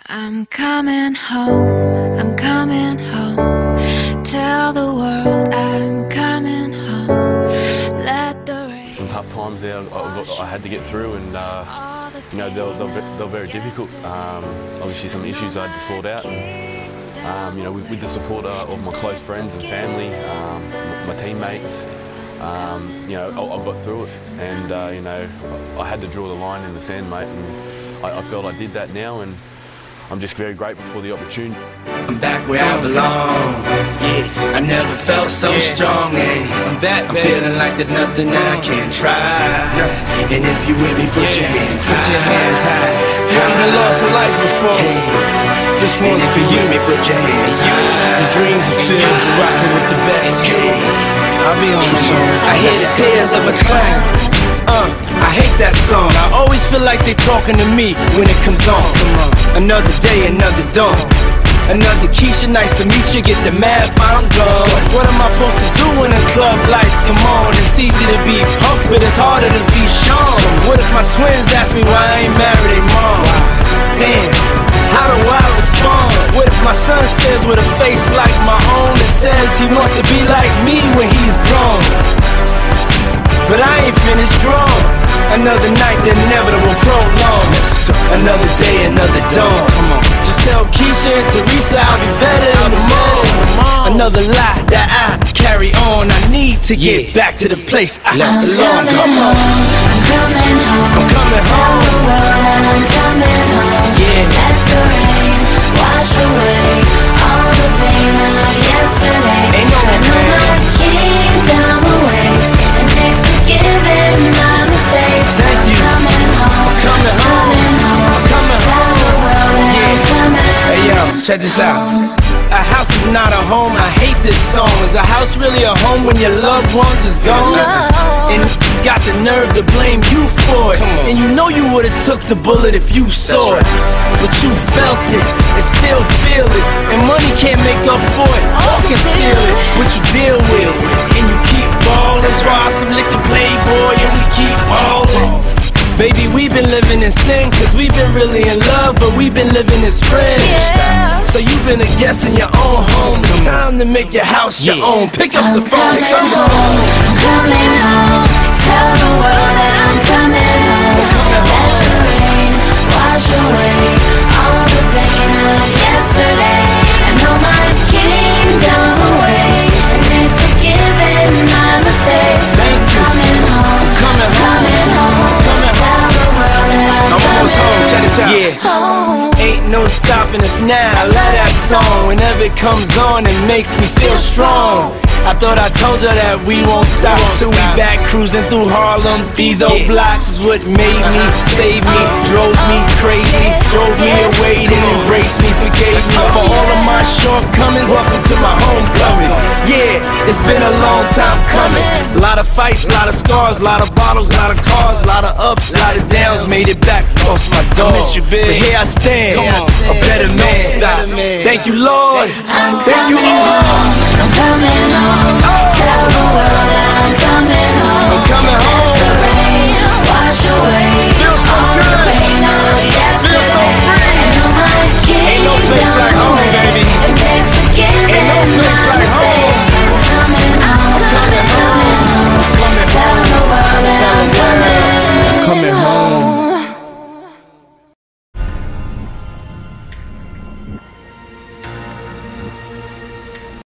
I'm coming home, I'm coming home. Tell the world I'm coming home. Let the rain. Some tough times there I had to get through, and you know, they were very difficult. Obviously some issues I had to sort out, and you know, with the support of my close friends and family, my teammates, you know, I got through it, and you know, I had to draw the line in the sand, mate, and I felt I did that now, and I'm just very grateful for the opportunity. I'm back where I belong, yeah, I never felt so strong, yeah. I'm back, I'm feeling like there's nothing I can't try. And if you with me, put your hands high. Put your hands high. You haven't lost a life before. This one's for you, put your hands high. The dreams are filled, you're rocking with the best. I'll be on the song. I hear the tears of a clown. I hate that song. I always feel like they talking to me when it comes on. Another day, another dawn. Another Keisha, nice to meet you. Get the math, I'm gone. What am I supposed to do when the club lights come on? It's easy to be puffed, but it's harder to be Sean. What if my twins ask me why I ain't married their mom? Damn, how do I respond? What if my son stares with a face like my own and says he wants to be like me when he's grown? But I ain't finished grown. Another night, the inevitable prolong. Another day, another dawn. Just tell Keisha and Teresa I'll be better in the morning. Another lie that I carry on. I need to get back to the place I belong. Come on. I'm coming home. I'm coming home. Tell the world that I'm coming home. Yeah. Let the rain wash away all the pain of yesterday. Ain't no I know my kingdom awaits, and they've forgiven my mistakes. Thank you. I'm coming home. Coming home. I'm coming Tell home. the world that I'm coming home. Hey yo, check this out. A house is not a home, I hate this song. Is a house really a home when your loved ones is gone? And he's got the nerve to blame you for it. And you know you would've took the bullet if you saw it. But you felt it and still feel it. And money can't make up for it or conceal it. But you deal with it and you keep ballin'. Try some liquor Playboy and we keep ballin'. Baby, we've been living in sin, cause we've been really in love, but we've been living as friends. Yeah. So you've been a guest in your own home. It's time to make your house your own. Pick up the phone and come on. I'm coming home. Tell the world that I'm coming home. Let the rain wash away all the pain of yesterday. I know my kingdom awaits, and they've forgiven my mistakes. Thank you. Coming home. Coming home. Coming home. Coming Tell the world that I'm almost home, check this out. Yeah. home. Ain't no stopping us now. I love that song. Whenever it comes on, it makes me feel strong. I thought I told you that we won't stop till we back cruising through Harlem. These old blocks is what made me, saved me, drove me crazy, drove me away, then embraced me, forgave me for all of my shortcomings. Welcome to my homecoming. Yeah, it's been a long time coming. A lot of fights, a lot of scars, a lot of bottles, a lot of cars, a lot of ups, a lot of downs. Made it back, lost my dog. Miss you, big. But here I stand, a better man. Thank you, Lord. Thank you, all. I'm coming home. Tell the world that I'm coming home. I'm coming home. Let the rain wash away Feel so all good. the pain of Feel so yesterday. free.